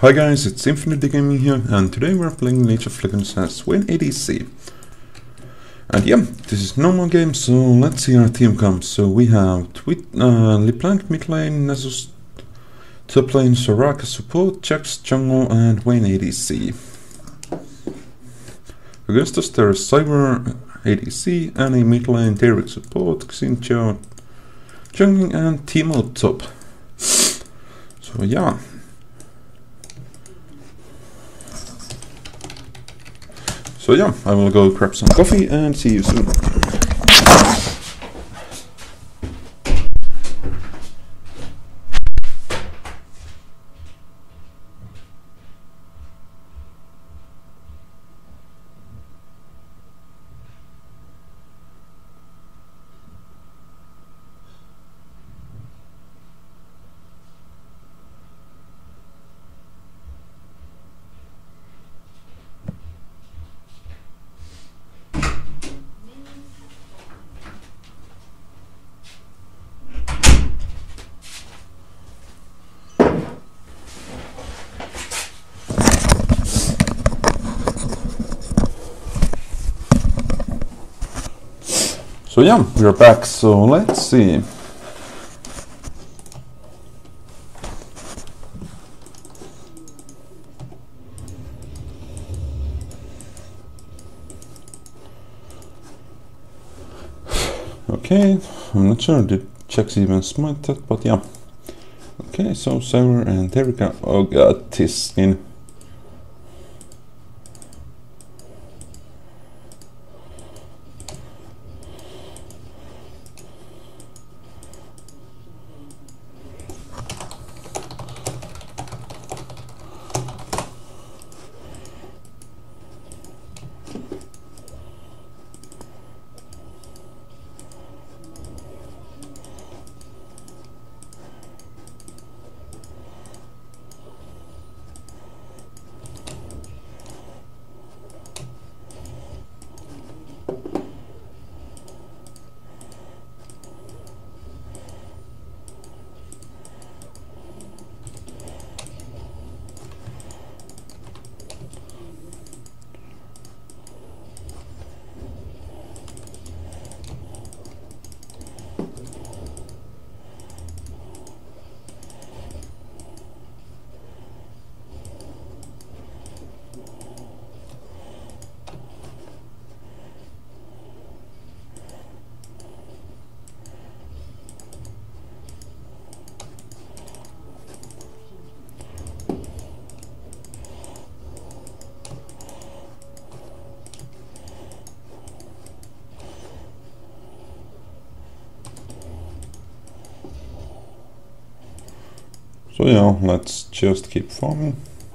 Hi guys, it's Infinity Gaming here, and today we're playing League of Legends as Wayne ADC. And yeah, this is normal game, so let's see our team come. So we have LeBlanc mid lane, Nasus top lane, Soraka support, Jax jungle, and Wayne ADC. Against us there is Cyber ADC, Annie mid lane, Derek support, Xinqiao jungling, and Teemo top. So yeah. So yeah, I will go grab some coffee and see you soon. So yeah, we're back, so let's see. Okay, I'm not sure did Jax even smite that, but yeah. Okay, so Cyber and Derek are, oh god, this in. So yeah, let's just keep farming.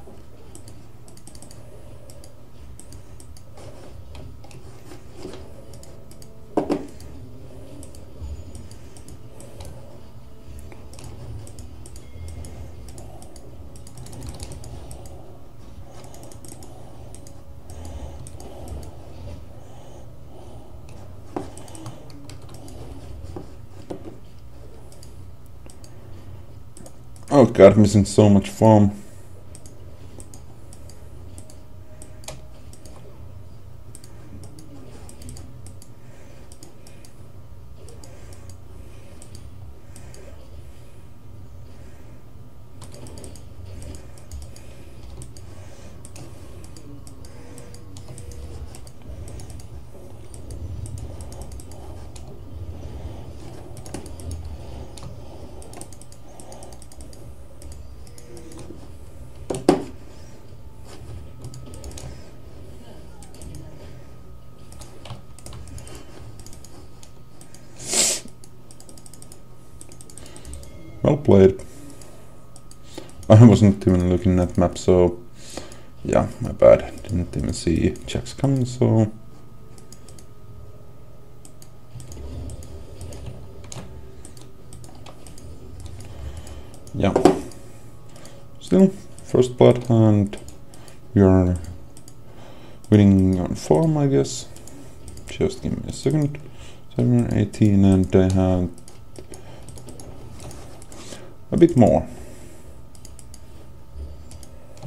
Oh god, I'm missing so much farm. Well played. I wasn't even looking at map, so yeah, my bad. Didn't even see Jax coming, so yeah. Still, first blood, and we are winning on form, I guess. Just give me a second. 718, and I have a bit more.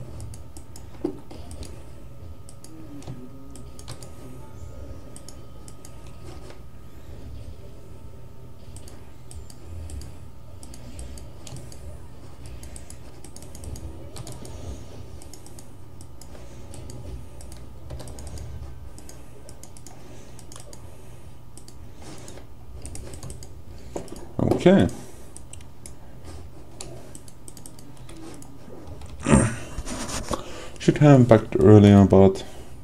Okay. Should have backed earlier, but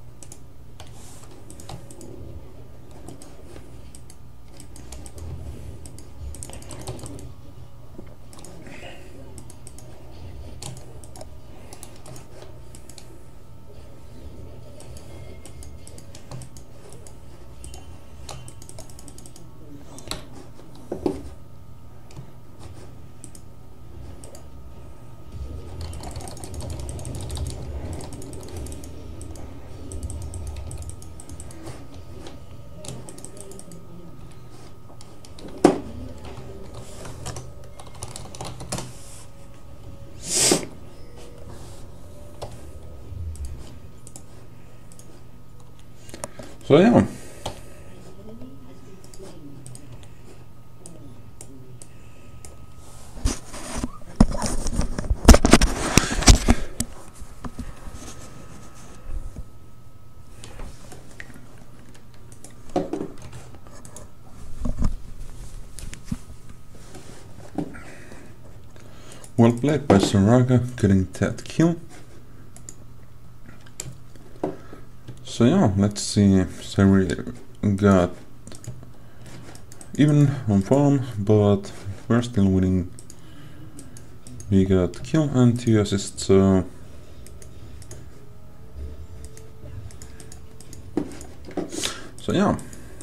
so yeah. Well played by Saraga, getting that kill. So yeah, let's see. Sari got even on farm, but we're still winning. We got kill and 2 assists, so yeah.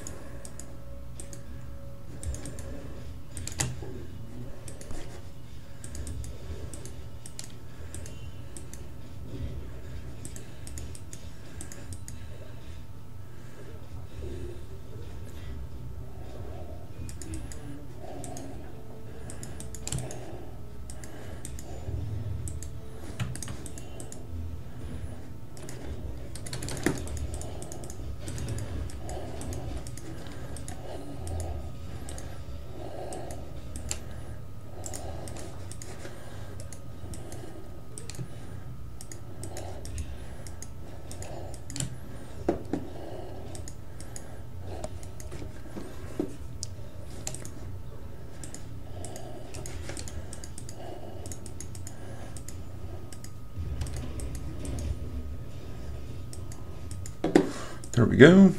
There we go.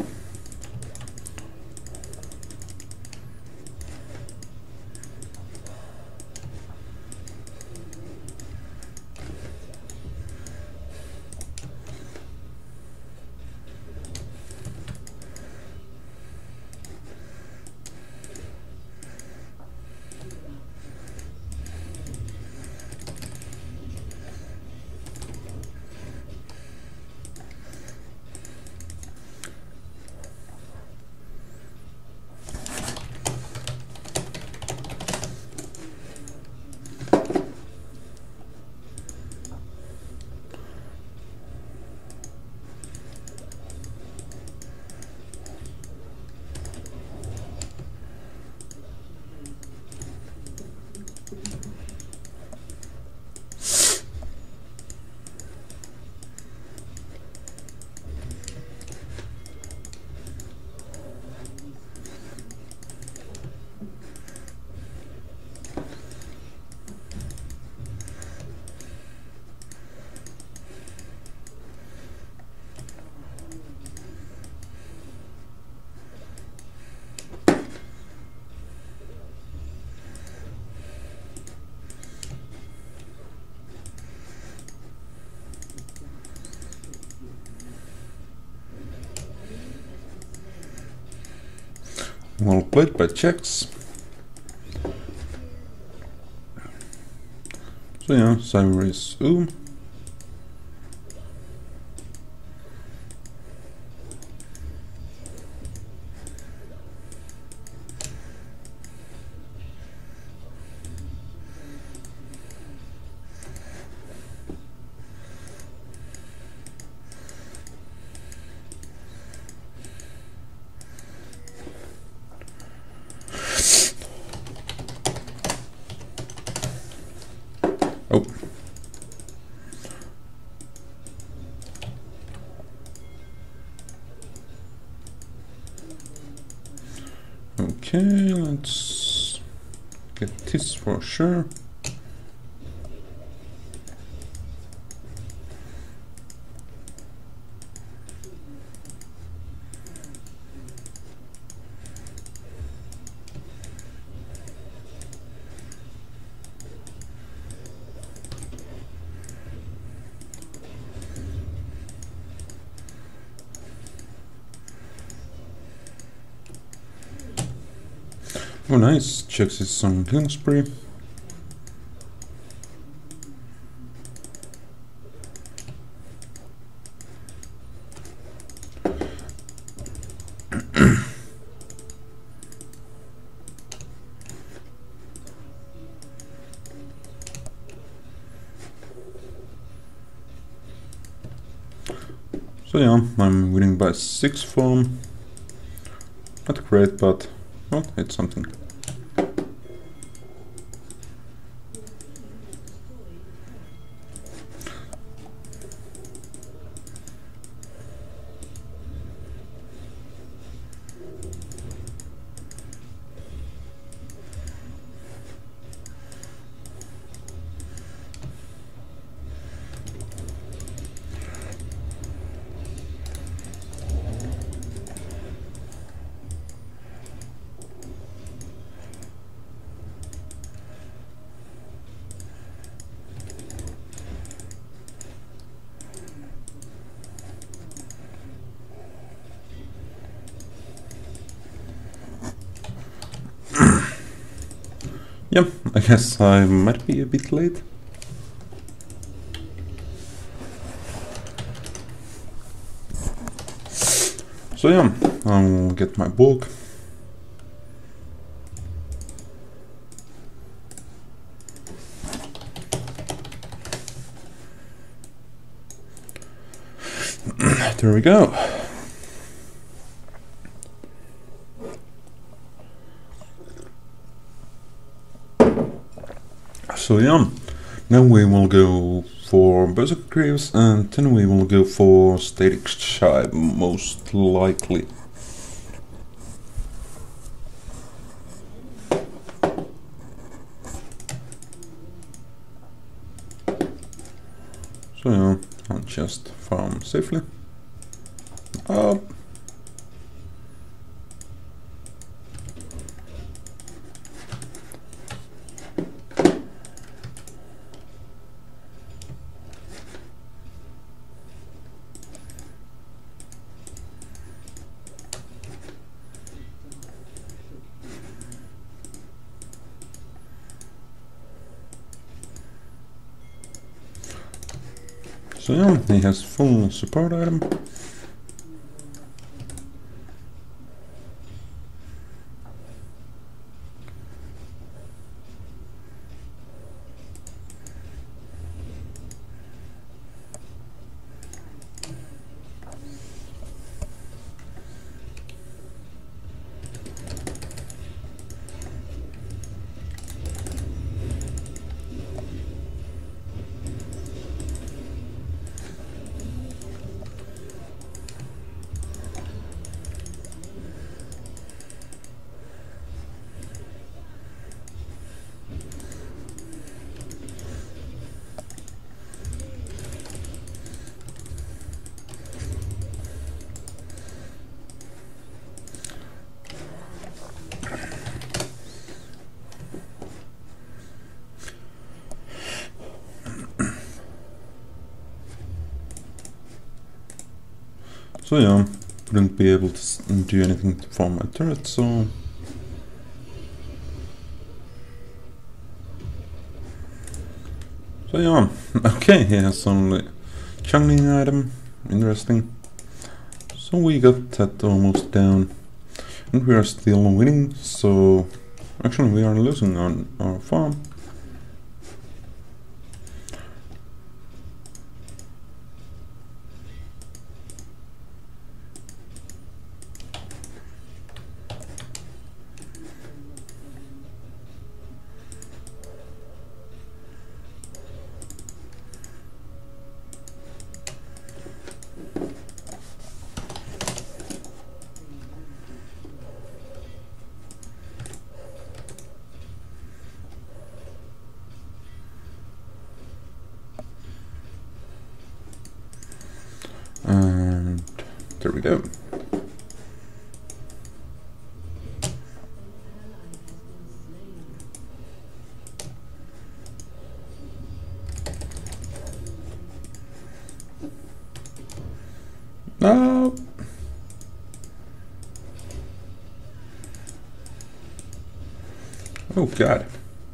Well played by Czechs. So yeah, Cyrus Oh. Okay, let's get this for sure. Oh nice, checks his on killing spree. So yeah, I'm winning by 6 form. Not great, but well, it's something. Yep, I guess I might be a bit late. So yeah, I'll get my book. There we go. So yeah, now we will go for Berserker Greaves and then we will go for Static Shive, most likely. So yeah, I'll just farm safely. Up. So yeah, he has full support item. So yeah, wouldn't be able to do anything for my turret, so... So yeah, okay, he has only channeling item, interesting. So we got that almost down, and we are still winning, so... Actually we are losing on our farm. And there we go. No. Oh God.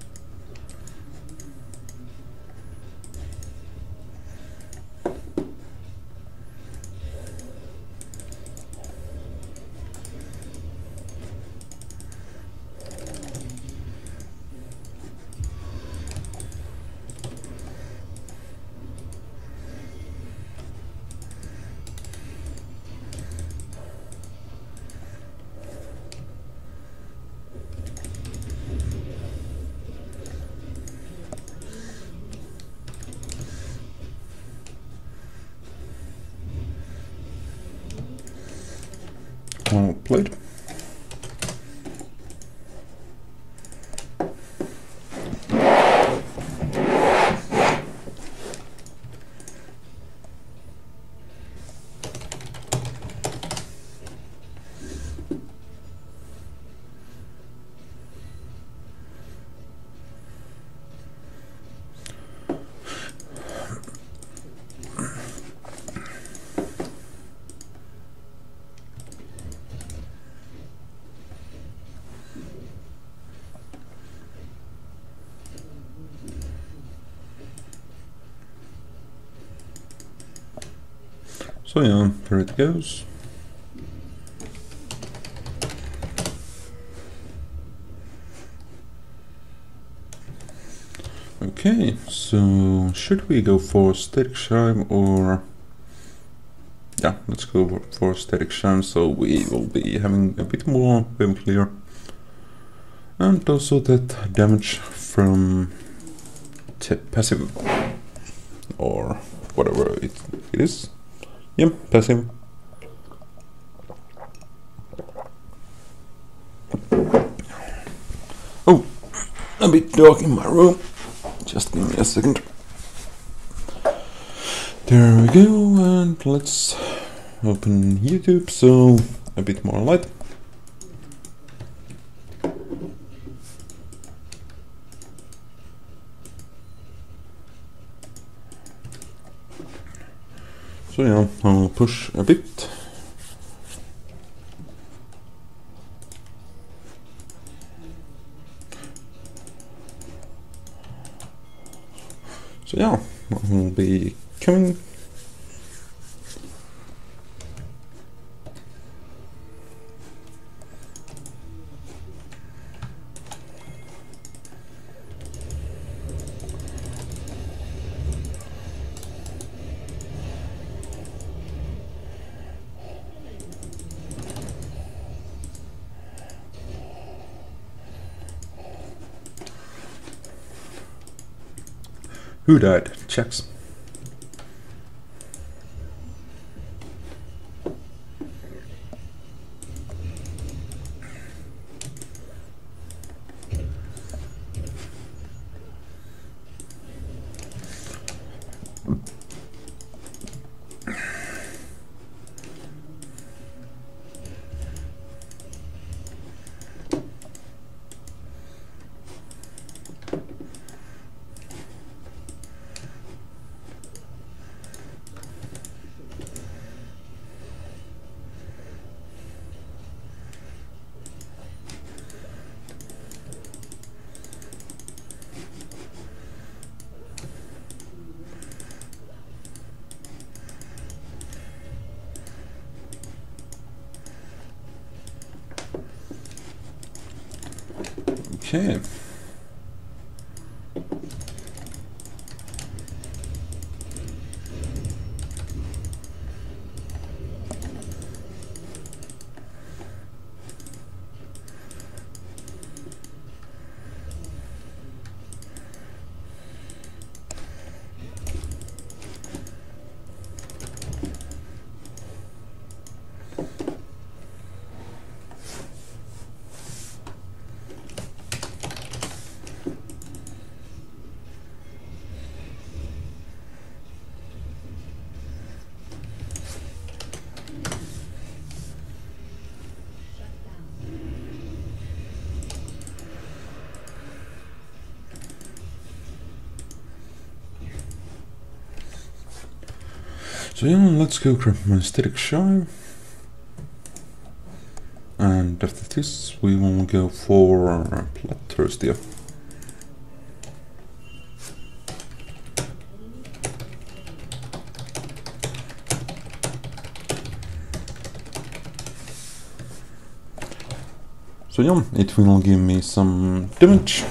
Well played. So yeah, there it goes. Okay, so should we go for static shime or... Yeah, let's go for static shime, so we will be having a bit more wave clear. And also that damage from passive, or whatever it is. Yep, passive. Oh, a bit dark in my room. Just give me a second. There we go, and let's open YouTube, so a bit more light. So yeah, I'll push a bit. So yeah, I'll be coming. Who died? Checks. Okay. So yeah, let's go grab my Static Shire. And after this, we will go for Bloodthirster. So yeah, it will give me some damage.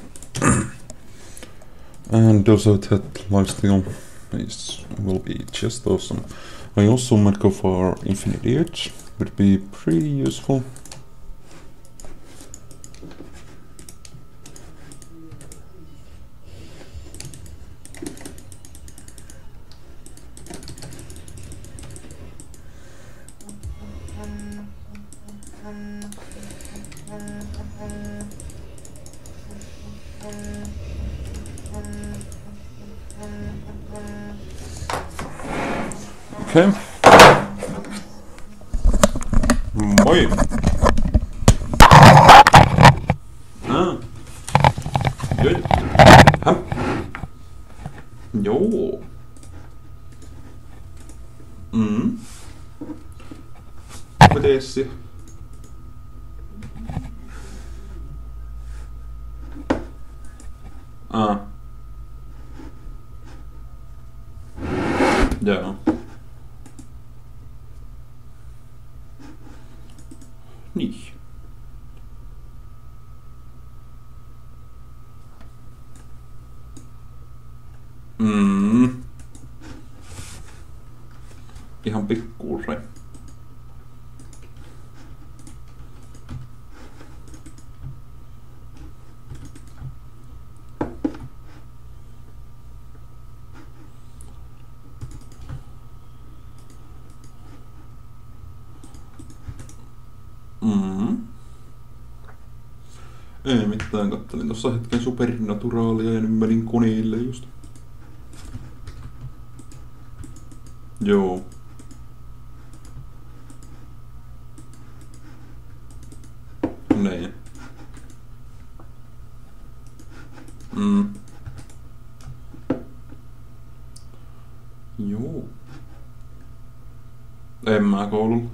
And also that lifesteal will be just awesome. I also might go for Infinity Edge, would be pretty useful. Okay. Oj! Ah. Good. Huh. Jo. Potesi. Ah. Ja. Nicht. Ihan pikkuusen. Ei mitään, kattelin tossa hetken Supernaturaalia ja nyt menin koneille just. Joo. Niin. Joo. En mä koululla.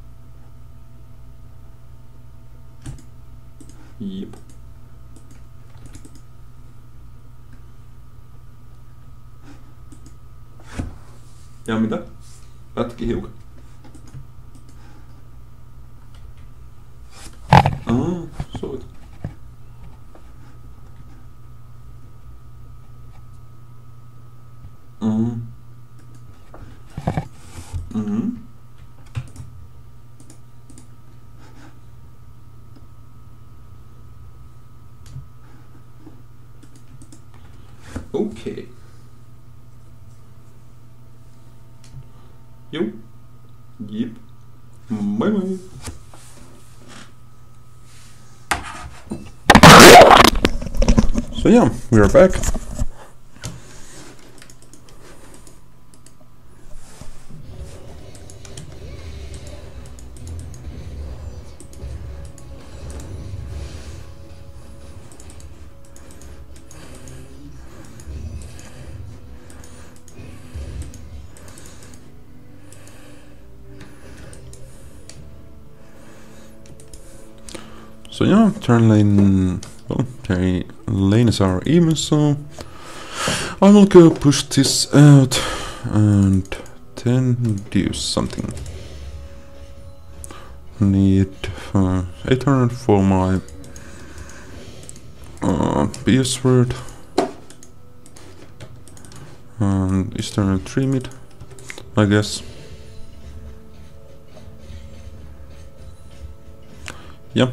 Jep. Ja mitä? Pätki hiukan. Soita. Okei. Jo. Jep. Moi moi. So yeah, we are back. So yeah, turn lane, well, lane is our even, so I will go push this out and then do something. Need 800 for my BS sword, and is there a 3 mid, I guess. Yep.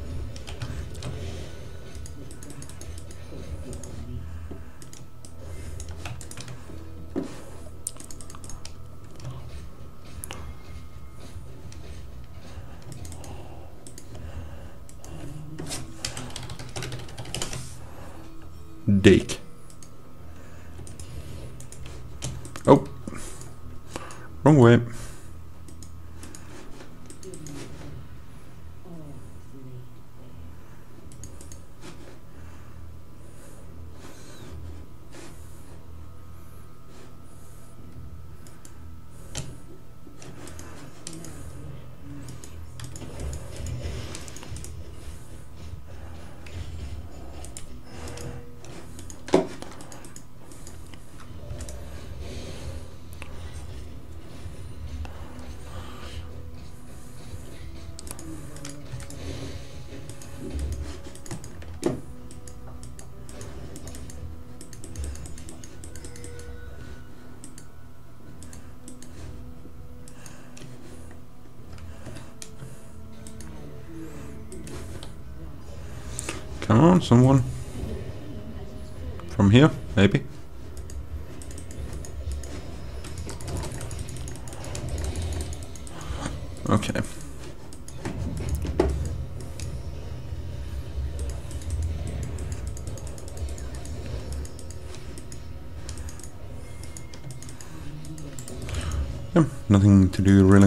Dake. Oh, wrong way. Come on, someone. From here, maybe. Okay. Yeah, nothing to do really.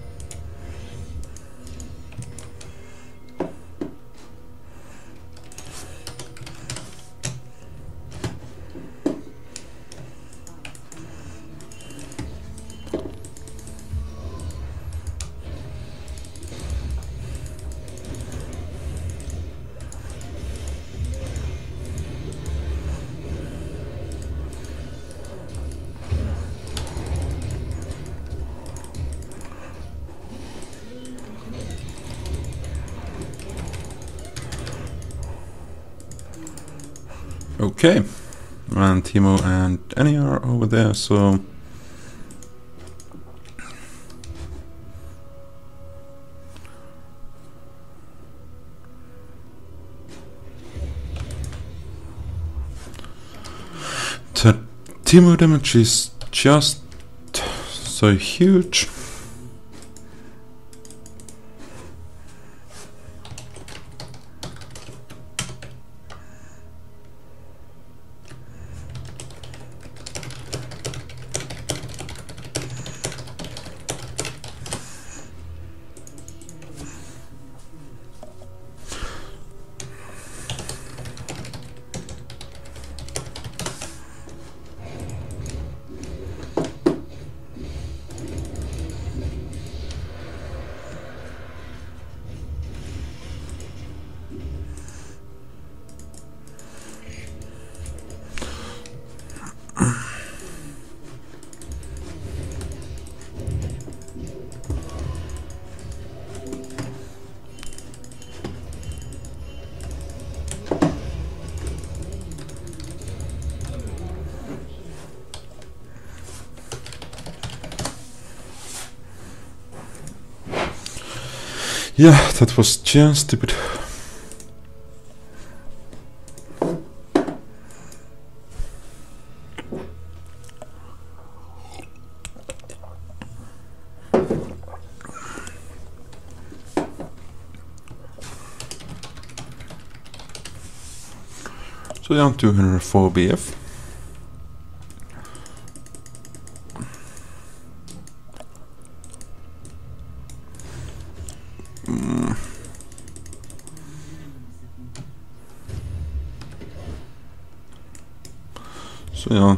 Okay, and Timo and Annie are over there, so the Timo damage is just so huge. Yeah, that was just stupid. So down 204 BF. So yeah.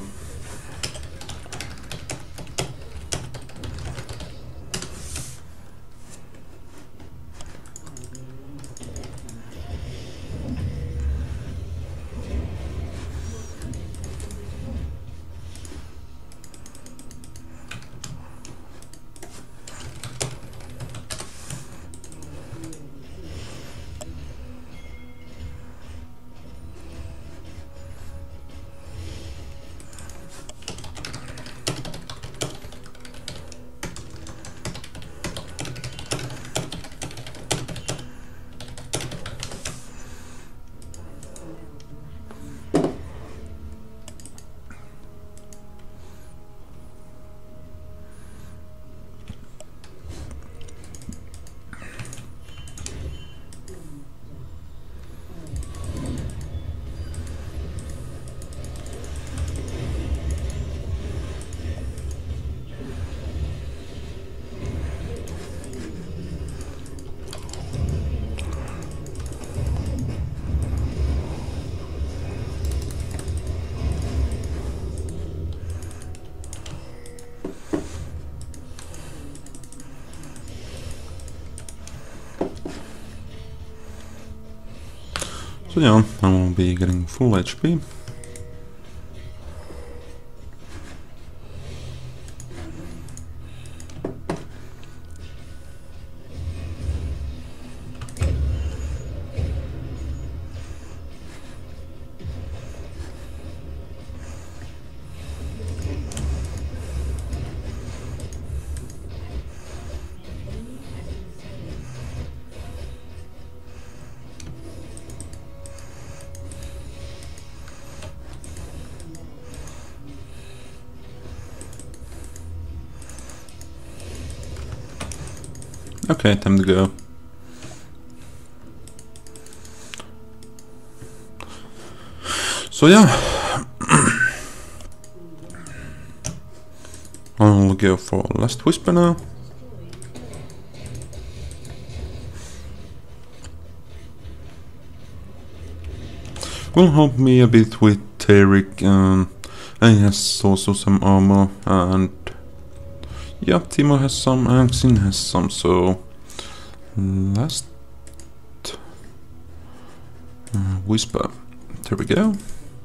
So yeah, I will be getting full HP. Okay, time to go. So yeah, I'll go for Last Whisper now. Will help me a bit with Taric, and he has also some armor, and yeah, Teemo has some, and Xin has some, so Last Whisper. There we go.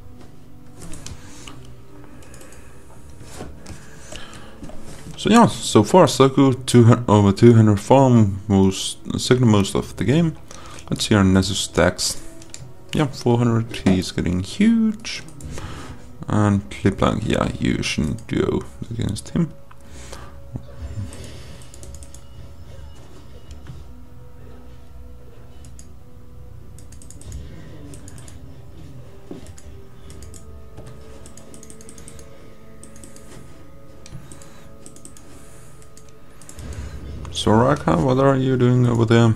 So yeah, so far so good. Over 200 farm, second most of the game. Let's see our Nessus stacks. Yeah, 400, he's getting huge. And LeBlanc, yeah, you shouldn't go against him. Soraka, what are you doing over there?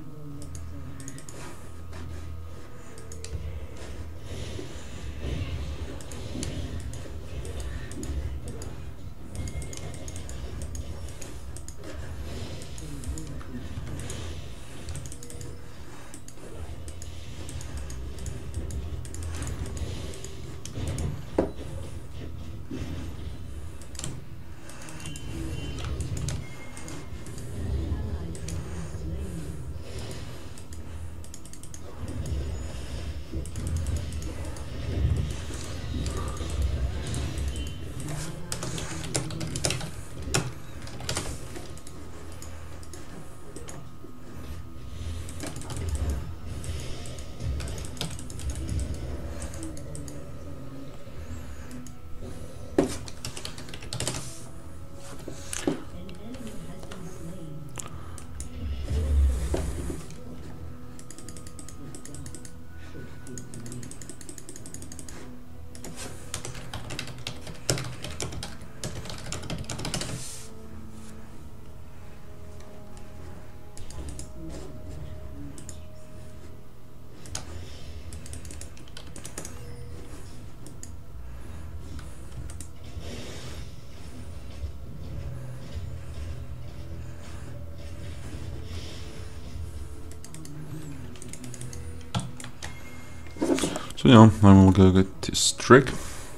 So yeah, I will go get this trick.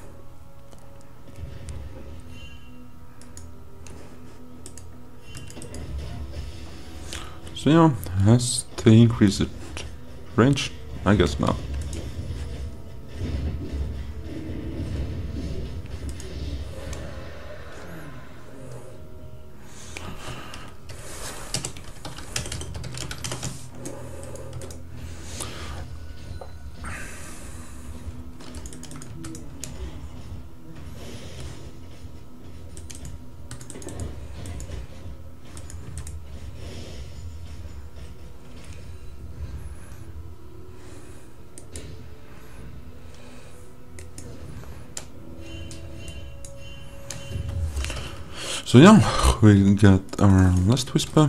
So yeah, has to increase it range? I guess not. So yeah, we got our Last Whisper.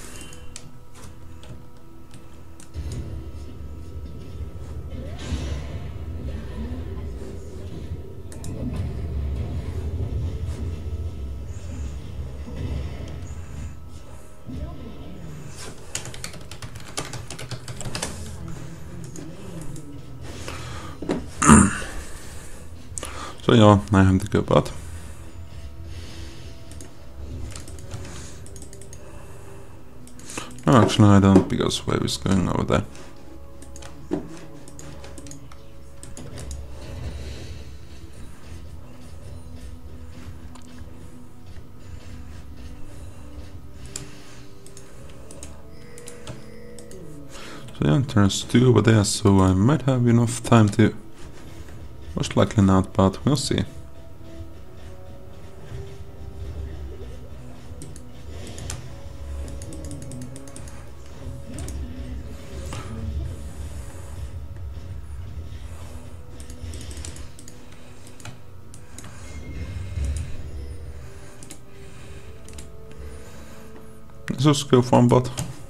So yeah, I have to go bot. No, actually I don't, because Wave is going over there. So yeah, there's two over there, so I might have enough time to... Most likely not, but we'll see. Let's just go farm bot.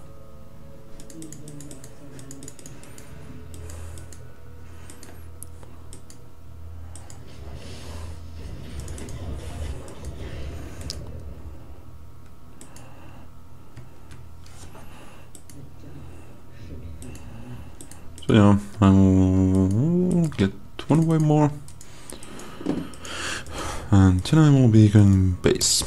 So yeah, I will get one way more. And then I will be going base.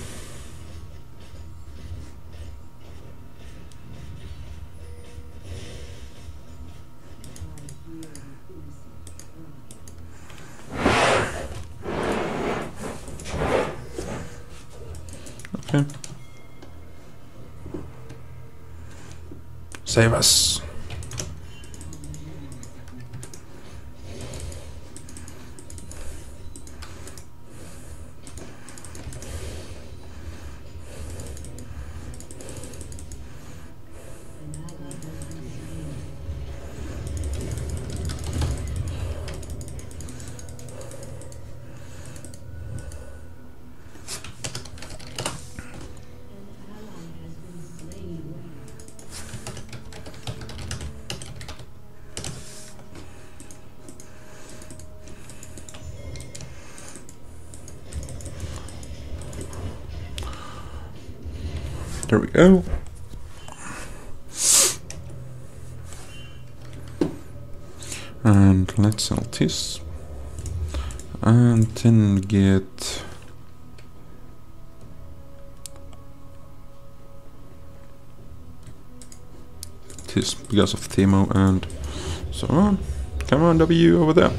Okay. Save us. There we go. And let's sell this. And then get this because of Teemo and so on. Come on, W over there.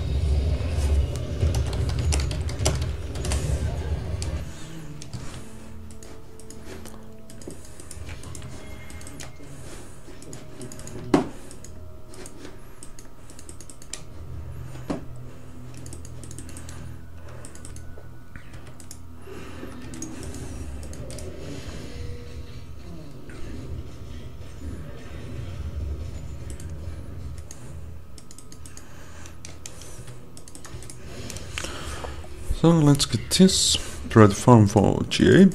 So let's get this, try to farm for GA.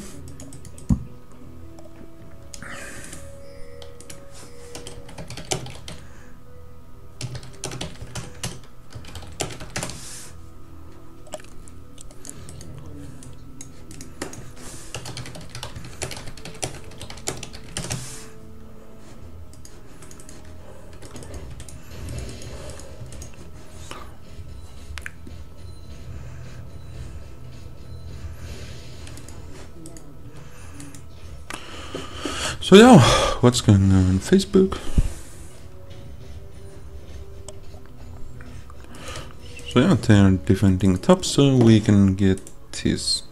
So yeah, what's going on Facebook? So yeah, they're defending top, so we can get this.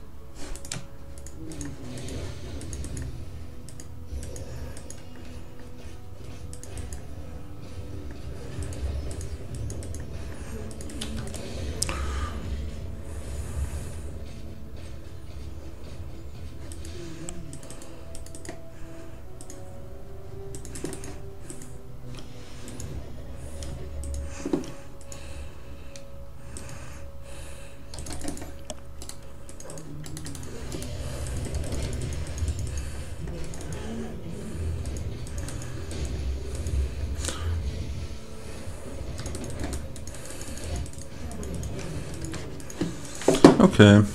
Okay.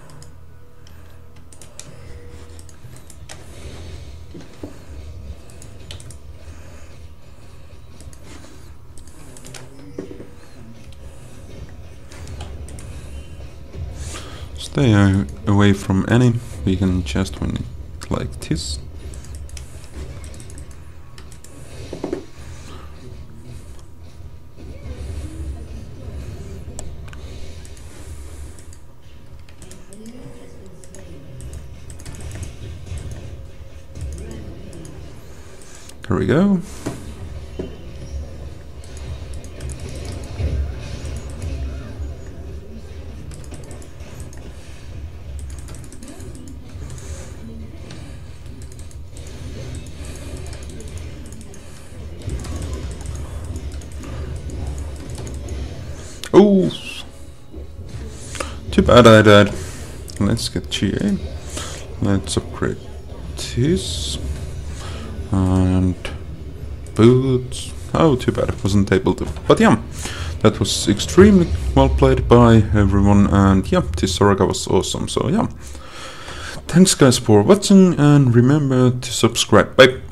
Stay away from any, we can just win it like this. Here we go. Oh, too bad I died. Let's get GA. Let's upgrade this. And boots. Oh, too bad I wasn't able to. But yeah, that was extremely well played by everyone, and yeah, this Soraka was awesome. So yeah, thanks guys for watching, and remember to subscribe. Bye.